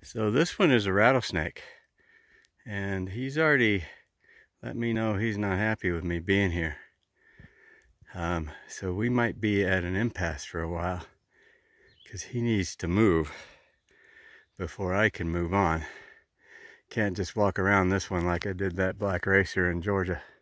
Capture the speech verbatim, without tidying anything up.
So this one is a rattlesnake, and he's already let me know he's not happy with me being here. Um, so we might be at an impasse for a while because he needs to move before I can move on. Can't just walk around this one like I did that black racer in Georgia.